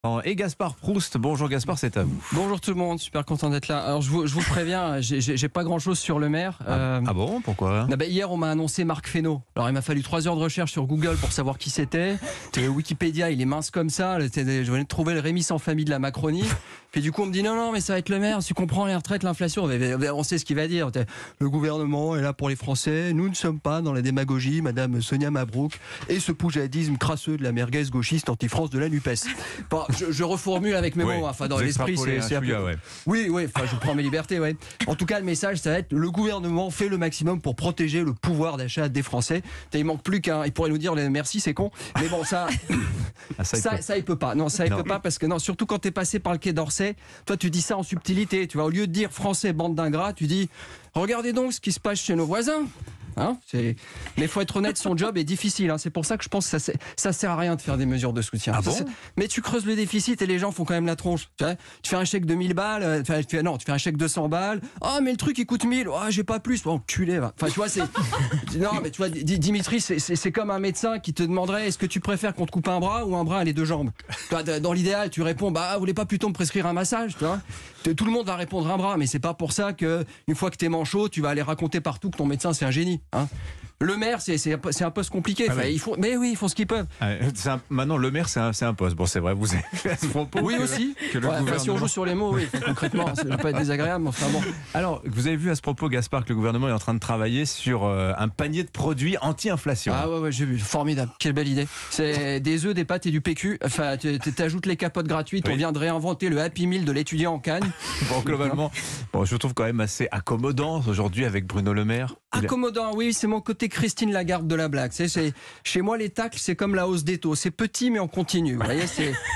Et Gaspard Proust, bonjour Gaspard, c'est à vous. Bonjour tout le monde, super content d'être là. Alors je vous préviens, j'ai pas grand chose sur le maire. Ah bon, pourquoi? Hier on m'a annoncé Marc Fesneau. Alors il m'a fallu 3 heures de recherche sur Google pour savoir qui c'était. Wikipédia, il est mince comme ça. Je venais de trouver le Rémi sans famille de la Macronie. Puis du coup on me dit non mais ça va être le maire, tu comprends les retraites, l'inflation. On sait ce qu'il va dire. Le gouvernement est là pour les Français, nous ne sommes pas dans la démagogie, Madame Sonia Mabrouk et ce poujadisme crasseux de la merguez gauchiste anti-France de la NUPES. Bon, je reformule avec mes mots, enfin dans l'esprit c'est un peu... Oui, enfin je prends mes libertés, ouais. En tout cas le message ça va être le gouvernement fait le maximum pour protéger le pouvoir d'achat des Français. Il manque plus qu'un, il pourrait nous dire merci c'est con, mais bon ça ça il peut pas. Non, ça il peut pas parce que non, surtout quand t'es passé par le Quai d'Orsay, toi tu dis ça en subtilité, tu vois, au lieu de dire français bande d'ingrats, tu dis regardez donc ce qui se passe chez nos voisins. Hein, mais il faut être honnête, son job est difficile. Hein. C'est pour ça que je pense que ça sert à rien de faire des mesures de soutien. Ah bon, mais tu creuses le déficit et les gens font quand même la tronche. Tu fais un chèque de 1000 balles, tu fais un chèque de 100 balles. Ah, mais le truc il coûte 1000. Ah, j'ai pas plus. Bon, enculé, va. Enfin, tu vois, c'est. Non, mais tu vois, Dimitri, c'est comme un médecin qui te demanderait est-ce que tu préfères qu'on te coupe un bras ou un bras et les deux jambes. Dans l'idéal, tu réponds vous voulez pas plutôt me prescrire un massage, tu vois. Tout le monde va répondre un bras, mais c'est pas pour ça que une fois que t'es manchot, tu vas aller raconter partout que ton médecin c'est un génie. Hein. Le maire, c'est un poste compliqué. Enfin, oui. Ils font ce qu'ils peuvent. Maintenant, le maire, c'est un poste. Bon, c'est vrai, vous avez fait à ce propos. Oui, aussi. Si on joue sur les mots, oui, concrètement, ça ne va pas être désagréable. Enfin, bon. Alors, vous avez vu à ce propos, Gaspard, que le gouvernement est en train de travailler sur un panier de produits anti-inflation. Ah ouais, j'ai vu. Formidable. Quelle belle idée. C'est des œufs, des pâtes et du PQ. Enfin, tu ajoutes les capotes gratuites. Oui. On vient de réinventer le Happy Meal de l'étudiant en Cannes. Bon, globalement, je trouve quand même assez accommodant aujourd'hui avec Bruno Le Maire. Accommodant, oui, c'est mon côté Christine Lagarde de la blague. Chez moi, les tacles, c'est comme la hausse des taux. C'est petit, mais on continue. Vous voyez,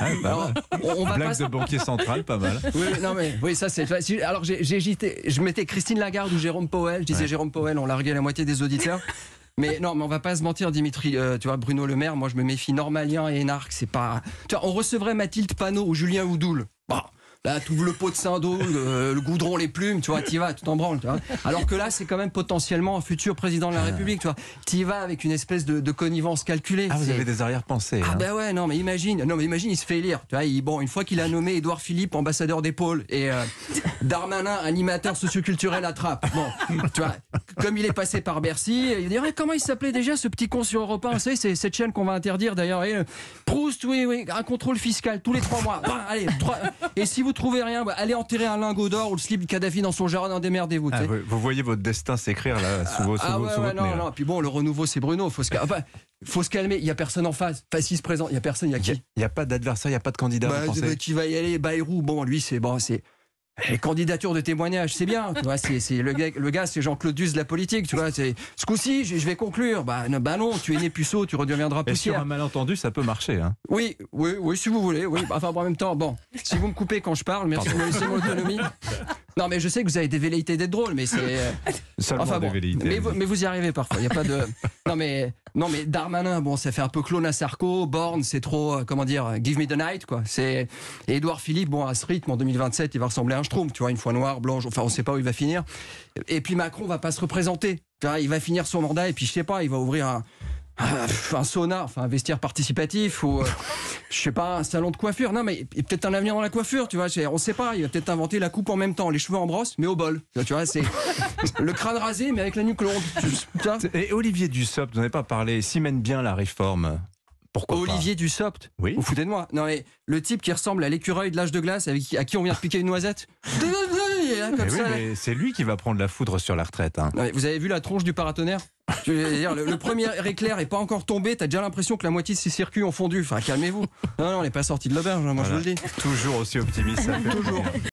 blague de banquier central, pas mal. Oui, ça c'est. Alors, j'hésitais. Je mettais Christine Lagarde ou Jérôme Powell. Je disais Jérôme Powell, on larguait la moitié des auditeurs. Mais non, mais on va pas se mentir, Dimitri. Tu vois, Bruno Le Maire, moi, je me méfie normalien et énarque. C'est pas. Tu vois, on recevrait Mathilde Panot ou Julien Houdoul. Bon. Là, tu ouvres le pot de Saint-Dô, le goudron, les plumes, tu vois, t'y vas, tu t'en branles. Tu vois. Alors que là, c'est quand même potentiellement un futur président de la République. Tu vois. T'y vas avec une espèce de connivence calculée. Ah, vous avez des arrière-pensées. Ah, ben ouais, non, mais imagine, il se fait élire. Tu vois, une fois qu'il a nommé Édouard Philippe ambassadeur des pôles et Darmanin animateur socioculturel à Trappes. Bon, tu vois, comme il est passé par Bercy, il dirait comment il s'appelait déjà ce petit con sur Europe 1. Vous savez, c'est cette chaîne qu'on va interdire d'ailleurs. Proust, oui, un contrôle fiscal tous les 3 mois. Allez, et si vous trouvez rien, allez enterrer un lingot d'or ou le slip du Kadhafi dans son jardin, démerdez-vous. Vous voyez votre destin s'écrire là sous votre nez. Non. Puis bon, le renouveau c'est Bruno. Faut se calmer. Il y a personne en face. Enfin, s'il se présente, il y a personne. Il y a qui? Il n'y a pas d'adversaire, il n'y a pas de candidat. Qui va y aller? Bayrou. Bon, lui c'est les candidatures de témoignage, c'est bien. Tu vois, c'est le gars, c'est Jean-Claude Duss de la politique. Tu vois, ce coup-ci, je vais conclure. Non, tu es né puceau, tu redeviendras poussière. Et sur un malentendu, ça peut marcher. Hein. Oui, si vous voulez. Oui. Enfin, en même temps, bon, si vous me coupez quand je parle, merci de me laisser mon autonomie. Non, mais je sais que vous avez des velléités d'être drôle, mais c'est. Des velléités. Mais vous y arrivez parfois. Il y a pas de. Non, mais Darmanin, bon, ça fait un peu clone à Sarko. Borne, c'est trop, give me the night, quoi. Et Édouard Philippe, bon, à ce rythme, en 2027, il va ressembler à un Schtroumpf, tu vois, une fois noir, blanche. Enfin, on sait pas où il va finir. Et puis Macron va pas se représenter. Il va finir son mandat et puis je sais pas, il va ouvrir un sauna, un vestiaire participatif ou je sais pas, un salon de coiffure. Non, mais il y a peut-être un avenir dans la coiffure, tu vois. On sait pas. Il va peut-être inventer la coupe en même temps, les cheveux en brosse, mais au bol. Tu vois, c'est le crâne rasé, mais avec la nuque longue. Et Olivier Dussopt, vous n'avez pas parlé. S'il mène bien la réforme. Pourquoi Olivier Dussopt? Oui. Vous foutez de moi? Non, mais le type qui ressemble à l'écureuil de l'âge de glace à qui on vient de piquer une noisette. Mais c'est lui qui va prendre la foudre sur la retraite. Hein. Non, vous avez vu la tronche du paratonnerre? Je veux dire, le premier éclair est pas encore tombé, t'as déjà l'impression que la moitié de ses circuits ont fondu. Enfin, calmez-vous. Non, on n'est pas sorti de l'auberge, moi je vous le dis. Toujours aussi optimiste. Ça fait toujours.